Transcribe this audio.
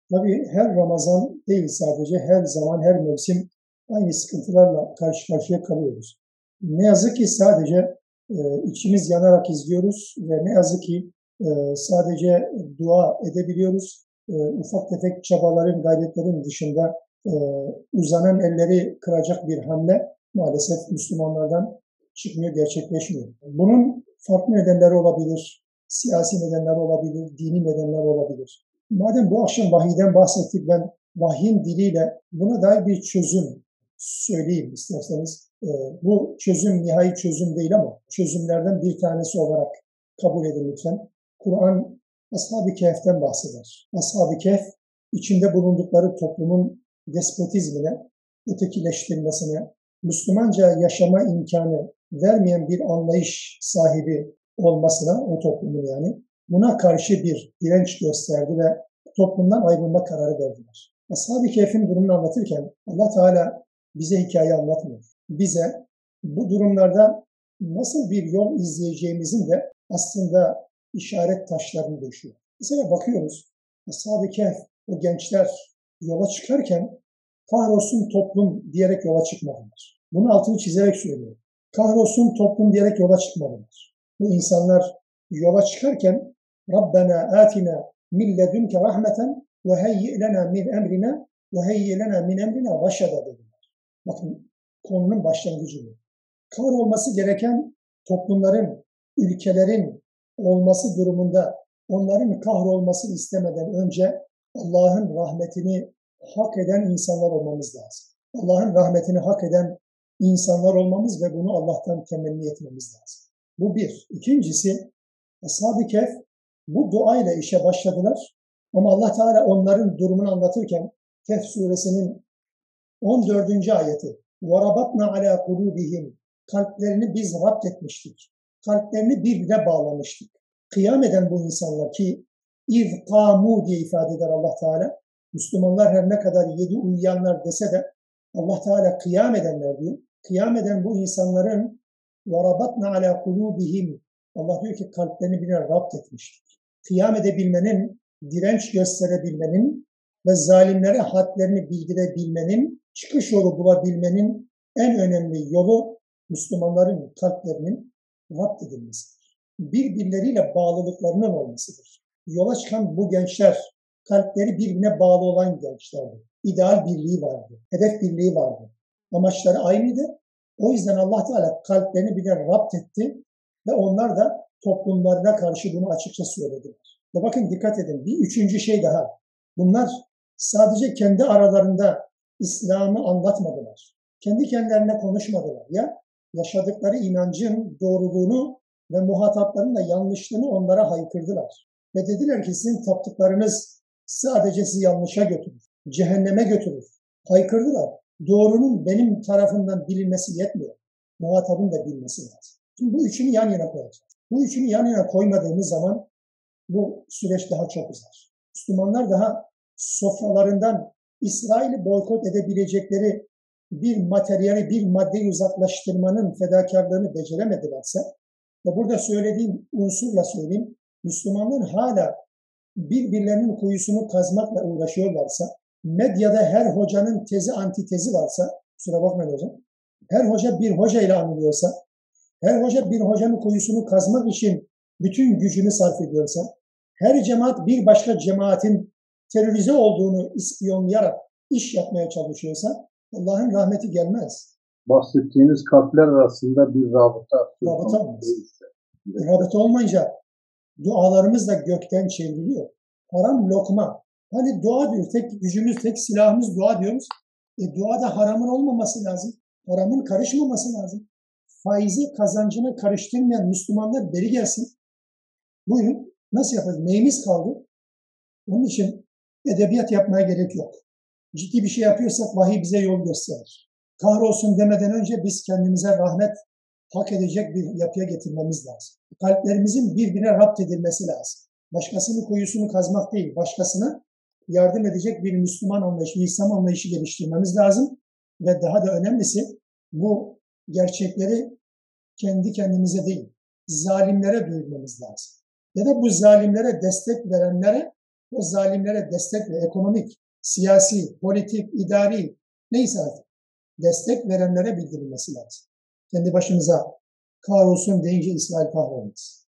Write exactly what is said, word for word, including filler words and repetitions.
Tabii her Ramazan değil sadece, her zaman, her mevsim aynı sıkıntılarla karşı karşıya kalıyoruz. Ne yazık ki sadece e, içimiz yanarak izliyoruz ve ne yazık ki e, sadece dua edebiliyoruz. E, ufak tefek çabaların, gayretlerin dışında e, uzanan elleri kıracak bir hamle maalesef Müslümanlardan çıkmıyor, gerçekleşmiyor. Bunun farklı nedenleri olabilir, siyasi nedenler olabilir, dini nedenler olabilir. Madem bu akşam vahiyden bahsettik, ben vahyin diliyle buna dair bir çözüm söyleyeyim isterseniz. Ee, bu çözüm nihai çözüm değil ama çözümlerden bir tanesi olarak kabul edin lütfen. Kur'an Ashab-ı Kehf'ten bahseder. Ashab-ı Kehf içinde bulundukları toplumun despotizmine, ötekileştirmesine, Müslümanca yaşama imkanı vermeyen bir anlayış sahibi olmasına, o toplumun yani, buna karşı bir direnç gösterdi ve toplumdan ayrılma kararı verdiler. Ashab-ı Kehf'in durumunu anlatırken Allah Teala bize hikaye anlatmıyor. Bize bu durumlarda nasıl bir yol izleyeceğimizin de aslında işaret taşlarını döşüyor. Mesela bakıyoruz, Ashab-ı Kehf, o gençler yola çıkarken kahrolsun toplum diyerek yola çıkmadılar. Bunun altını çizerek söylüyorum. Kahrolsun toplum diyerek yola çıkmadılar. Bu insanlar yola çıkarken Rabbena atina min ledunke rahmeten ve heyyi lena min emrina ve heyyi lena min emrina raşada dediler. Bakın konunun başlangıcı bu. Kahrolması gereken toplumların, ülkelerin olması durumunda onların kahrolmasını istemeden önce Allah'ın rahmetini hak eden insanlar olmamız lazım. Allah'ın rahmetini hak eden insanlar olmamız ve bunu Allah'tan temenni etmemiz lazım. Bu bir. İkincisi, Ashab-ı Kehf bu duayla işe başladılar. Ama Allah Teala onların durumunu anlatırken Kehf suresinin on dördüncü ayeti وَرَبَطْنَا عَلَى قُلُوبِهِمْ Kalplerini biz rapt etmiştik. Kalplerini birbirine bağlamıştık. Kıyam eden bu insanlar ki اِذْ قَامُوا diye ifade eder Allah Teala. Müslümanlar her ne kadar yedi uyuyanlar dese de Allah Teala kıyam edenler diyor. Kıyam eden bu insanların وَرَبَطْنَا عَلَى قُلُوبِهِمْ Allah diyor ki kalplerini birbirine rapt etmiştik. Kıyam edebilmenin, direnç gösterebilmenin ve zalimlere hadlerini bildirebilmenin, çıkış yolu bulabilmenin en önemli yolu Müslümanların kalplerinin rapt edilmesidir. Birbirleriyle bağlılıklarının olmasıdır. Yola çıkan bu gençler kalpleri birbirine bağlı olan gençlerdi. İdeal birliği vardı, hedef birliği vardı. Amaçları aynıydı. O yüzden Allah Teala kalplerini birbirine rapt etti ve onlar da toplumlarına karşı bunu açıkça söylediler. Ve bakın dikkat edin, bir üçüncü şey daha. Bunlar sadece kendi aralarında İslam'ı anlatmadılar. Kendi kendilerine konuşmadılar. Ya yaşadıkları inancın doğruluğunu ve muhatapların da yanlışlığını onlara haykırdılar. Ve dediler ki sizin taptıklarınız sadece sizi yanlışa götürür, cehenneme götürür. Haykırdılar. Doğrunun benim tarafından bilinmesi yetmiyor. Muhatabın da bilmesi lazım. Şimdi bu üçünü yan yana koyacağız. Bu üçünü yan yana koymadığımız zaman bu süreç daha çok uzar. Müslümanlar daha sofralarından İsrail'i boykot edebilecekleri bir materyali, bir maddeyi uzaklaştırmanın fedakarlığını beceremedilerse ve burada söylediğim unsurla söyleyeyim, Müslümanlar hala birbirlerinin kuyusunu kazmakla uğraşıyorlarsa, medyada her hocanın tezi antitezi varsa, kusura bakmayın hocam, her hoca bir hoca ile anılıyorsa, her hoca bir hocanın kuyusunu kazmak için bütün gücünü sarf ediyorsa, her cemaat bir başka cemaatin terörize olduğunu ispiyonlayarak iş yapmaya çalışıyorsa Allah'ın rahmeti gelmez. Bahsettiğiniz kalpler arasında bir rabıta. Rabıta olmaz. Rabıta olmayınca dualarımız da gökten çevriliyor. Haram lokma. Hani dua diyor, tek gücümüz, tek silahımız dua diyoruz. E duada haramın olmaması lazım. Haramın karışmaması lazım. Faizi kazancını karıştırmayan Müslümanlar beri gelsin. Buyurun, nasıl yaparız? Neyimiz kaldı? Onun için edebiyat yapmaya gerek yok. Ciddi bir şey yapıyorsak vahiy bize yol gösterir. Kahrolsun demeden önce biz kendimize rahmet hak edecek bir yapıya getirmemiz lazım. Kalplerimizin birbirine rapt edilmesi lazım. Başkasının kuyusunu kazmak değil, başkasına yardım edecek bir Müslüman anlayışı, İslam anlayışı geliştirmemiz lazım. Ve daha da önemlisi bu gerçekleri kendi kendimize değil, zalimlere duyurmamız lazım. Ya da bu zalimlere destek verenlere o zalimlere destek ve ekonomik, siyasi, politik, idari neyse artık destek verenlere bildirilmesi lazım. Kendi başımıza kahrolsun deyince İsrail kahrolmaz.